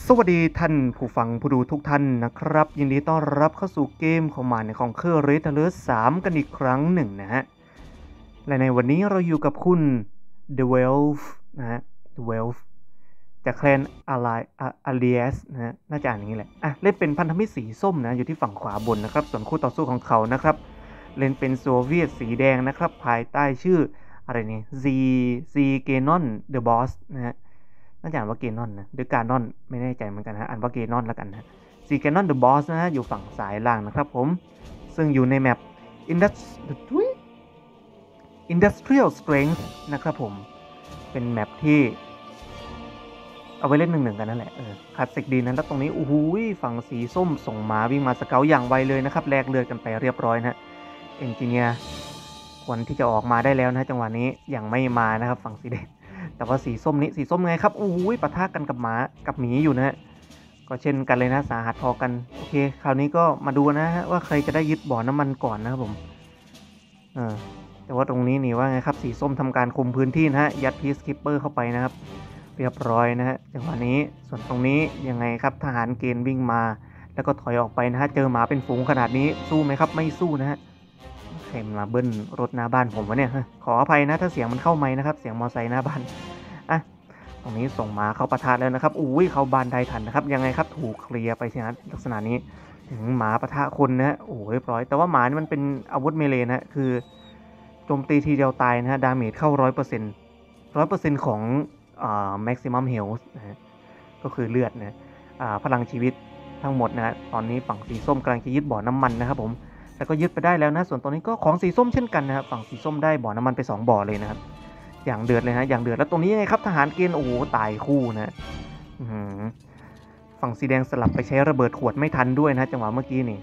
สวัสดีท่านผู้ฟังผู้ดูทุกท่านนะครับยินดีต้อนรับเข้าสู่เกมของมันในของเคอร์เรสเทเลอร์3กันอีกครั้งหนึ่งนะฮะและในวันนี้เราอยู่กับคุณ The Welf นะฮะ The Welf จากแคลนอาเลียสนะฮะน่าจะอ่านอย่างนี้แหละเล่นเป็นพันธมิตรสีส้มนะอยู่ที่ฝั่งขวาบนนะครับส่วนคู่ต่อสู้ของเขานะครับเล่นเป็นโซเวียตสีแดงนะครับภายใต้ชื่ออะไรนี่ซีเกนอนเดอะบอสนะฮะ น่าจะอ่านว่าเกนอนนะหรือการนอนไม่แน่ใจเหมือนกันฮะอ่านว่าเกนอนแล้วกันนะซีเกนอนเดอะบอสนะฮะอยู่ฝั่งซ้ายล่างนะครับผมซึ่งอยู่ในแมป Industrial Strength นะครับผมเป็นแมปที่เอาไว้เล่นหนึ่งกันนั่นแหละคลาสสิกดีนั้นแล้วตรงนี้โอ้โหฝั่งสีส้มส่งมาวิ่งมาสเกลอย่างไวเลยนะครับแลกเลือดกันไปเรียบร้อยนะเอนจิเนียร์ควรที่จะออกมาได้แล้วนะจังหวะนี้ยังไม่มานะครับฝั่งสีแดงแต่ว่าสีส้มนี้สีส้มไงครับโอ้ยปะทะกันกับหมากับหมีอยู่นะฮะก็เช่นกันเลยนะสาหัสพอกันโอเคคราวนี้ก็มาดูนะฮะว่าใครจะได้ยึดบ่อน้ำมันก่อนนะครับผมแต่ว่าตรงนี้นี่ว่าไงครับสีส้มทำการคุมพื้นที่นะฮะยัดพีซคิปเปอร์เข้าไปนะครับเรียบร้อยนะฮะจังหวะนี้ส่วนตรงนี้ยังไงครับทหารเกณฑ์วิ่งมาแล้วก็ถอยออกไปนะฮะเจอหมาเป็นฝูงขนาดนี้สู้ไหมครับไม่สู้นะฮะใครมาเบิ้ลรถหน้าบ้านผมวะเนี่ยขออภัยนะถ้าเสียงมันเข้าไมค์นะครับเสียงมอไซค์หน้าบ้านตรงนี้ส่งมาเข้าปะทะแล้วนะครับอุ้ยเข้าบ้านได้ทันนะครับยังไงครับถูกเคลียร์ไปชนะลักษณะนี้ถึงหมาปะทะคนนะฮะโอ้เรียบร้อยแต่ว่าหมานี่มันเป็นอาวุธเมเลนะฮะคือโจมตีทีเดียวตายนะฮะดาเมจเข้า100%ของmaximum health นะฮะก็คือเลือดนะพลังชีวิตทั้งหมดนะฮะตอนนี้ฝั่งสีส้มกำลังจะยึดบ่อน้ำมันนะครับผมแต่ก็ยึดไปได้แล้วนะส่วนตอนนี้ก็ของสีส้มเช่นกันนะครับฝั่งสีส้มได้บ่อน้ำมันไป2บ่อเลยนะครับอย่างเดือดเลยนะอย่างเดือดแล้วตรงนี้ยังไงครับทหารเกณฑ์โอ้โหตายคู่นะฝั่งสีแดงสลับไปใช้ระเบิดขวดไม่ทันด้วยนะจังหวะเมื่อกี้นี่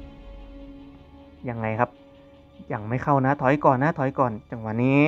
ยังไงครับยังไม่เข้านะถอยก่อนนะถอยก่อนจังหวะนี้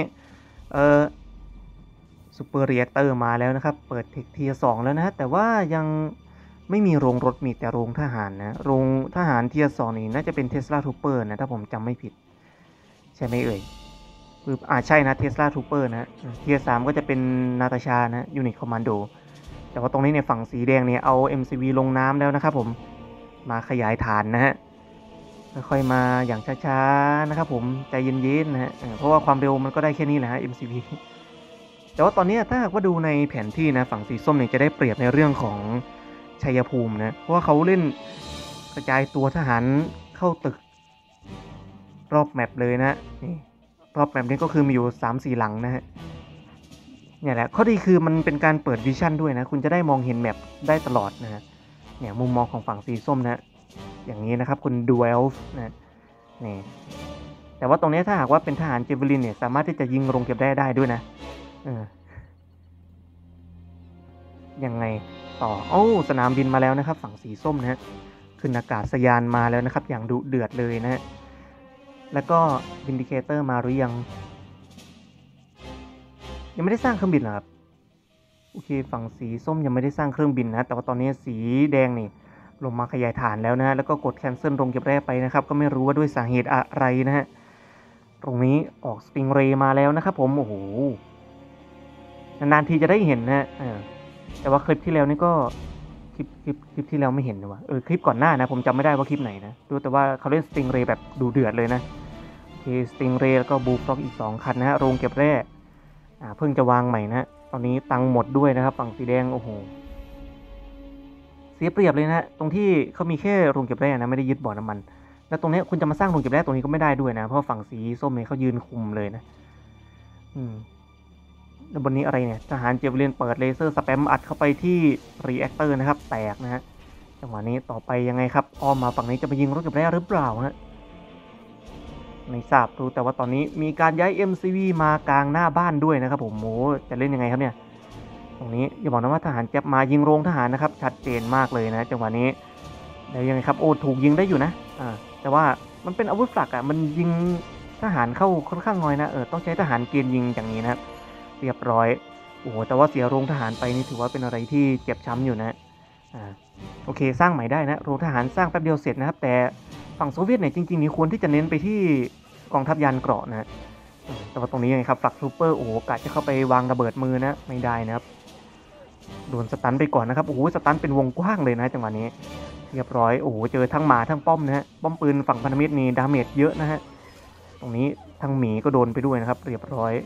ซูเปอร์รีแอคเตอร์มาแล้วนะครับเปิดเทคเทียร์2แล้วนะแต่ว่ายังไม่มีโรงรถมีแต่โรงทหารนะโรงทหารเทียร์2นี่น่าจะเป็นเทสลาทูเปอร์นะถ้าผมจำไม่ผิดใช่ไหมเอ่ยคือใช่นะเทสลาทูเปอร์นะเทียร์3ก็จะเป็นนาตาชานะยูนิตคอมมานโดแต่ว่าตรงนี้ในฝั่งสีแดงเนี่ยเอา MCV ลงน้ำแล้วนะครับผมมาขยายฐานนะฮะค่อยๆมาอย่างช้าๆนะครับผมใจเย็นๆนะฮะเพราะว่าความเร็วมันก็ได้แค่นี้แหละฮะ MCV แต่ว่าตอนนี้ถ้าหากว่าดูในแผนที่นะฝั่งสีส้มเนี่ยจะได้เปรียบในเรื่องของชัยภูมินะเพราะว่าเขาเล่นกระจายตัวทหารเข้าตึกรอบแมปเลยนะนี่รอบแมปนี้ก็คือมีอยู่ 3-4 หลังนะฮะเนี่ยแหละข้อดีคือมันเป็นการเปิดวิชั่นด้วยนะคุณจะได้มองเห็นแมปได้ตลอดนะฮะเนี่ยมุมมองของฝั่งสีส้มนะอย่างนี้นะครับคุณดูเอลฟ์นะนี่แต่ว่าตรงนี้ถ้าหากว่าเป็นทหารเจเวลินเนี่ยสามารถที่จะยิงลงเก็บได้ด้วยนะยังไงต่อโอ้สนามบินมาแล้วนะครับฝั่งสีส้มนะฮะขึ้นอากาศยานมาแล้วนะครับอย่างดุเดือดเลยนะฮะแล้วก็วินดิเคเตอร์มาหรือยังไม่ได้สร้างเครื่องบินหรอครับโอเคฝั่งสีส้มยังไม่ได้สร้างเครื่องบินนะแต่ว่าตอนนี้สีแดงนี่ลงมาขยายฐานแล้วนะแล้วก็กดแคนเซิลลงเก็บแร่ไปนะครับก็ไม่รู้ว่าด้วยสาเหตุอะไรนะฮะตรงนี้ออกสติงเรย์มาแล้วนะครับผมโอ้โหนานๆทีจะได้เห็นนะแต่ว่าคลิปที่แล้วนี่ก็คลิปที่แล้วไม่เห็นนะวะคลิปก่อนหน้านะผมจำไม่ได้ว่าคลิปไหนนะดูแต่ว่าเขาเล่นสติงเรย์แบบดูเดือดเลยนะโอเคสติงเรย์แล้วก็บูฟล็อกอีก2คันนะฮะโรงเก็บแร่เพิ่งจะวางใหม่นะตอนนี้ตังหมดด้วยนะครับฝั่งสีแดงโอ้โหเสียเปรียบเลยนะตรงที่เขามีแค่โรงเก็บแร่นะไม่ได้ยึดบ่อน้ำมันแล้วตรงนี้คุณจะมาสร้างโรงเก็บแร่ตรงนี้ก็ไม่ได้ด้วยนะเพราะฝั่งสีส้มเนี่ยเขายืนคุมเลยนะแล้วบนนี้อะไรเนี่ยทหารเจเวลินเปิดเลเซอร์สแปมอัดเข้าไปที่รีแอคเตอร์นะครับแตกนะฮะจังหวะนี้ต่อไปยังไงครับอ้อมมาฝั่งนี้จะไปยิงรถเก็บแร่หรือเปล่าฮะไม่ทราบรู้แต่ว่าตอนนี้มีการย้าย MCV มากลางหน้าบ้านด้วยนะครับผมโหจะเล่นยังไงครับเนี่ยตรงนี้อย่าบอกนะว่าทหารจะมายิงโรงทหารนะครับชัดเจนมากเลยนะจังหวะนี้แล้วยังไงครับโอ้ถูกยิงได้อยู่นะแต่ว่ามันเป็นอาวุธหลักมันยิงทหารเข้าค่อนข้างน้อยนะต้องใช้ทหารเกณฑ์ยิงอย่างนี้นะครับเรียบร้อยโอ้โหแต่ว่าเสียโรงทหารไปนี่ถือว่าเป็นอะไรที่เจ็บช้ำอยู่นะโอเคสร้างใหม่ได้นะโรงทหารสร้างแป๊บเดียวเสร็จนะครับแต่ฝั่งโซเวียตเนี่ยจริงๆนี่ควรที่จะเน้นไปที่กองทัพยานเกราะนะแต่ว่าตรงนี้ไงครับฝักซูเปอร์โอ้โหกะจะเข้าไปวางระเบิดมือนะไม่ได้นะครับโดนสตันไปก่อนนะครับโอ้โหสตันเป็นวงกว้างเลยนะจังหวะนี้เรียบร้อยโอ้โหเจอทั้งหมาทั้งป้อมนะฮะป้อมปืนฝั่งพันธมิตรนี่ดาเมจเยอะนะฮะตรงนี้ทั้งหมีก็โดนไปด้วยนะครับเรียบร้อย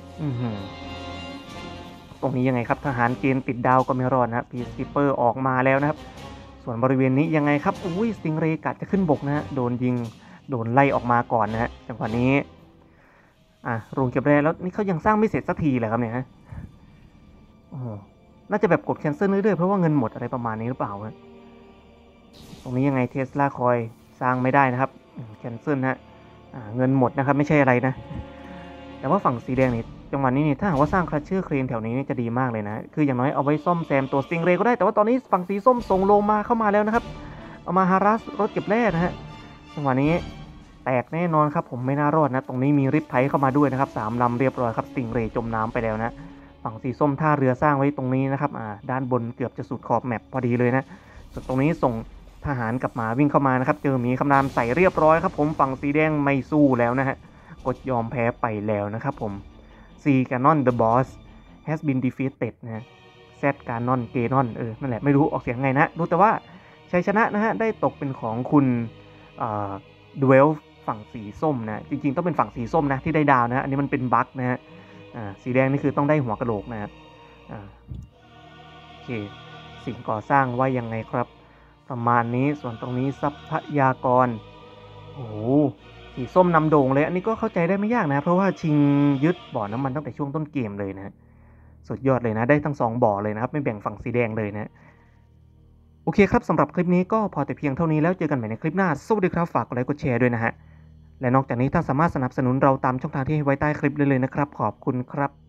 ตรงนี้ยังไงครับทหารเกณฑ์ติดดาวก็ไม่รอดนะพีซคิปเปอร์ออกมาแล้วนะครับส่วนบริเวณนี้ยังไงครับอุ้ยสติงเรย์กัดจะขึ้นบกนะฮะโดนยิงโดนไล่ออกมาก่อนนะฮะจังหวะนี้โรงเก็บแร่แล้วนี่เขายังสร้างไม่เสร็จสักทีเลยครับเนี่ยฮะน่าจะแบบกดแคนเซิลเรื่อยๆเพราะว่าเงินหมดอะไรประมาณนี้หรือเปล่าฮะตรงนี้ยังไงเทสลาคอยสร้างไม่ได้นะครับแคนเซิลฮะเงินหมดนะครับไม่ใช่อะไรนะแต่ว่าฝั่งสีแดงนี่จังหวะนี้นี่ถ้าหากว่าสร้างคลัชเชอร์เครนแถวนี้นี่จะดีมากเลยนะคืออย่างน้อยเอาไว้ซ่อมแซมตัวสติงเรย์ก็ได้แต่ว่าตอนนี้ฝั่งสีส้มส่งโลมาเข้ามาแล้วนะครับเอามาฮารัสรถเก็บแร่นะฮะจังหวะนี้แตกแน่นอนครับผมไม่น่ารอดนะตรงนี้มีริปไทเข้ามาด้วยนะครับ3 ลำเรียบร้อยครับสติงเรย์จมน้ำไปแล้วนะฝั่งสีส้มท่าเรือสร้างไว้ตรงนี้นะครับด้านบนเกือบจะสุดขอบแมปพอดีเลยนะส่วนตรงนี้ส่งทหารกับหมาวิ่งเข้ามานะครับเจอหมีคำรามใส่เรียบร้อยครับผมฝั่งสีแดงไม่สู้แล้วนะฮะกดยอมแพ้ไปแล้วนะครับผมC Ganon the boss has been defeated นะ Z Ganon Ganon นั่นแหละไม่รู้ออกเสียงไงนะรู้แต่ว่าชัยชนะนะฮะได้ตกเป็นของคุณดูเอลฝั่งสีส้มนะจริงๆต้องเป็นฝั่งสีส้มนะที่ได้ดาวนะฮะอันนี้มันเป็นบั๊กนะฮะสีแดงนี่คือต้องได้หัวกะโหลกนะครับโอเคสิ่งก่อสร้างว่ายังไงครับประมาณนี้ส่วนตรงนี้ทรัพยากรโอ้สีส้มนำโด่งเลยอันนี้ก็เข้าใจได้ไม่ยากนะเพราะว่าชิงยึดบ่อน้ำมันตั้งแต่ช่วงต้นเกมเลยนะสุดยอดเลยนะได้ทั้ง2บ่อเลยนะครับไม่แบ่งฝั่งสีแดงเลยนะโอเคครับสำหรับคลิปนี้ก็พอแต่เพียงเท่านี้แล้วเจอกันใหม่ในคลิปหน้าสวัสดีครับฝากกดไลค์กดแชร์ด้วยนะฮะและนอกจากนี้ท่านสามารถสนับสนุนเราตามช่องทางที่ให้ไว้ใต้คลิปเลยนะครับขอบคุณครับ